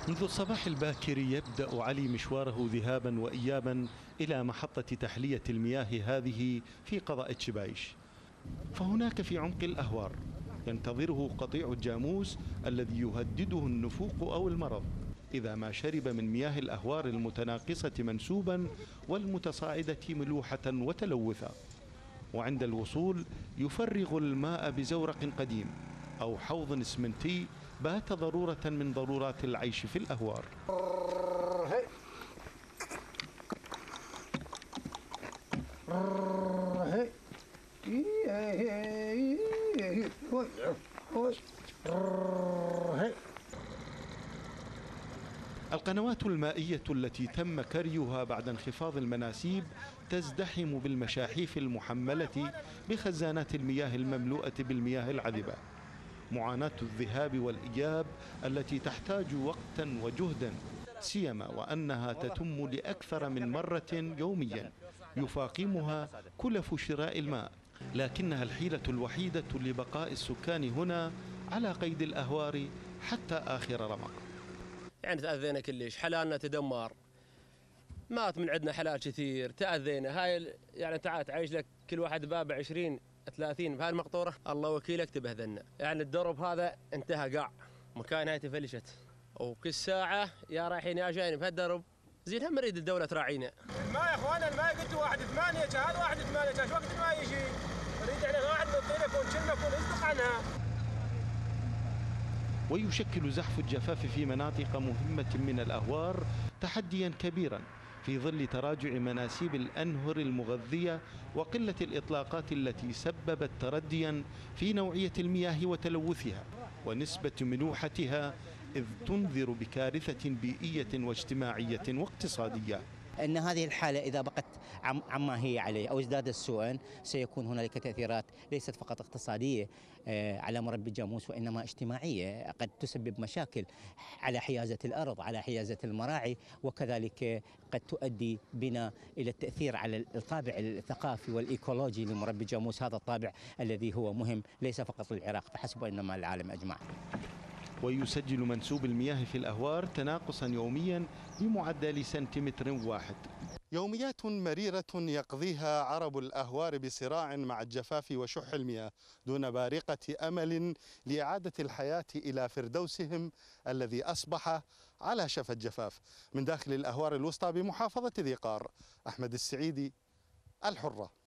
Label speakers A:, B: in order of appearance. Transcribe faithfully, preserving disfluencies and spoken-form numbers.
A: منذ الصباح الباكر يبدأ علي مشواره ذهابا وإيابا إلى محطة تحلية المياه هذه في قضاء تشبايش. فهناك في عمق الأهوار ينتظره قطيع الجاموس الذي يهدده النفوق أو المرض إذا ما شرب من مياه الأهوار المتناقصة منسوبا والمتصاعدة ملوحة وتلوثا. وعند الوصول يفرغ الماء بزورق قديم أو حوض اسمنتي بات ضرورة من ضرورات العيش في الأهوار. القنوات المائية التي تم كريها بعد انخفاض المناسيب تزدحم بالمشاحيف المحملة بخزانات المياه المملوءة بالمياه العذبة. معاناة الذهاب والإياب التي تحتاج وقتا وجهدا، سيما وأنها تتم لأكثر من مرة يوميا يفاقمها كلف شراء الماء، لكنها الحيلة الوحيدة لبقاء السكان هنا على قيد الأهوار حتى آخر رمق.
B: يعني تأذينا كلش، حلالنا تدمر، مات من عندنا حلال كثير، تأذينا. هاي يعني تعال تعيش لك كل واحد باب عشرين ثلاثين بهاي المقطورة، الله وكيلك تبهذلنا. يعني الدرب هذا انتهى قاع، مكان هاي تفلشت، وكل ساعة يا رايحين يا جايين بهالدرب. زين هم نريد الدولة تراعينا.
C: الماء يا اخوانا، الماء قلت واحد ثمانية، هذا واحد ثمانية، ايش وقت الماء يجي؟ نريد احنا واحد نعطينا كون كلمة كون نصدق عنها.
A: ويشكل زحف الجفاف في مناطق مهمة من الأهوار تحديا كبيرا في ظل تراجع مناسيب الأنهر المغذية وقلة الإطلاقات التي سببت ترديا في نوعية المياه وتلوثها ونسبة ملوحتها، إذ تنذر بكارثة بيئية واجتماعية واقتصادية.
D: أن هذه الحالة إذا بقت عما هي عليه أو ازداد السوء سيكون هنالك تأثيرات ليست فقط اقتصادية على مربي الجاموس، وإنما اجتماعية قد تسبب مشاكل على حيازة الأرض، على حيازة المراعي، وكذلك قد تؤدي بنا إلى التأثير على الطابع الثقافي والإيكولوجي لمربي الجاموس، هذا الطابع الذي هو مهم ليس فقط للعراق فحسب وإنما للعالم أجمع.
A: ويسجل منسوب المياه في الأهوار تناقصا يوميا بمعدل سنتيمتر واحد. يوميات مريرة يقضيها عرب الأهوار بصراع مع الجفاف وشح المياه دون بارقة أمل لإعادة الحياة إلى فردوسهم الذي أصبح على شفا الجفاف. من داخل الأهوار الوسطى بمحافظة ذي قار، أحمد السعيدي، الحرة.